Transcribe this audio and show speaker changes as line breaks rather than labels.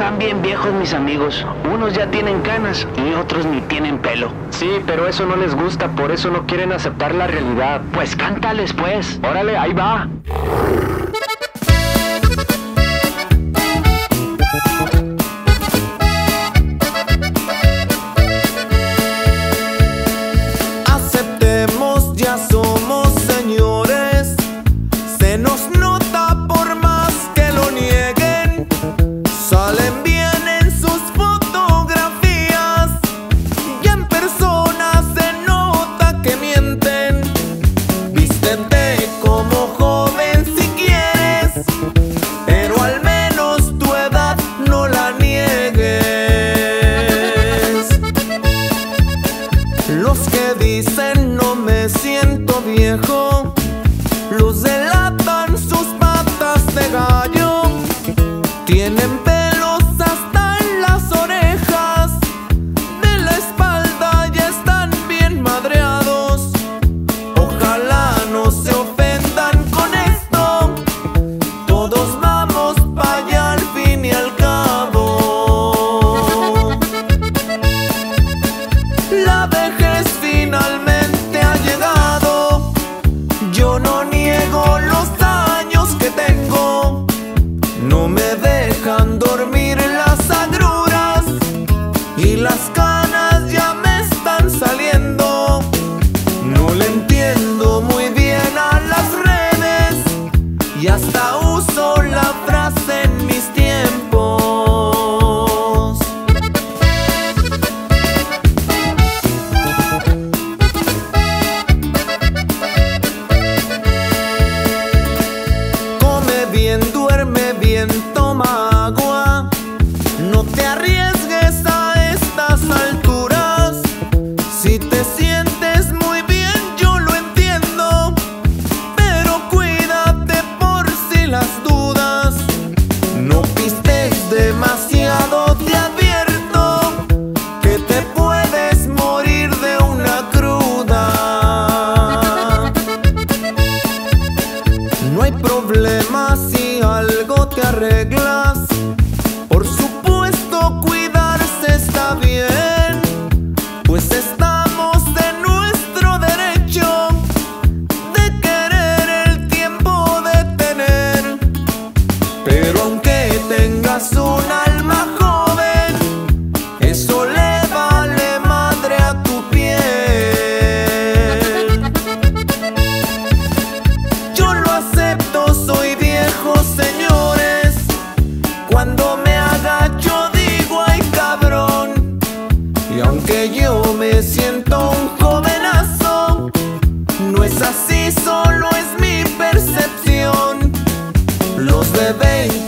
están bien viejos mis amigos. Unos ya tienen canas y otros ni tienen pelo.
Sí, pero eso no les gusta, por eso no quieren aceptar la realidad.
Pues cántales pues.
Órale, ahí va.
Aceptemos, ya somos señores. Se nos nota por más que lo nieguen. Salen bien en sus fotografías y en persona se nota que mienten. Vístete como joven si quieres, pero al menos tu edad no la niegues. Los que dicen no me siento viejo, los delatan sus patas de gallo. Tienen pelos hasta en las orejas, de la espalda ya están bien madreados. Ojalá no se ofendan con esto, todos vamos pa' allá al fin y al cabo. La vejez finalmente ha llegado, yo no niego los años que tengo. No me dejan dormir las agruras y las canas ya me están saliendo. No le entiendo muy bien a las redes y hasta uso la frase en mis tiempos. Come bien, duerme bien, toma agua. No te arriesgues a estas alturas. Si te sientes muy bien, yo lo entiendo, pero cuídate por si las dudas. No pistes demasiado, te advierto que te puedes morir de una cruda. No hay problema si algo te arreglas. Por supuesto, cuidarse está bien, pues estamos en nuestro derecho de querer el tiempo detener. Pero aunque tengas un alma joven, eso le vale madre a tu piel. Yo lo acepto, soy viejo, señores. Cuando me agacho digo ay cabrón. Y aunque yo me siento un jovenazo, no es así, solo es mi percepción. Los de 20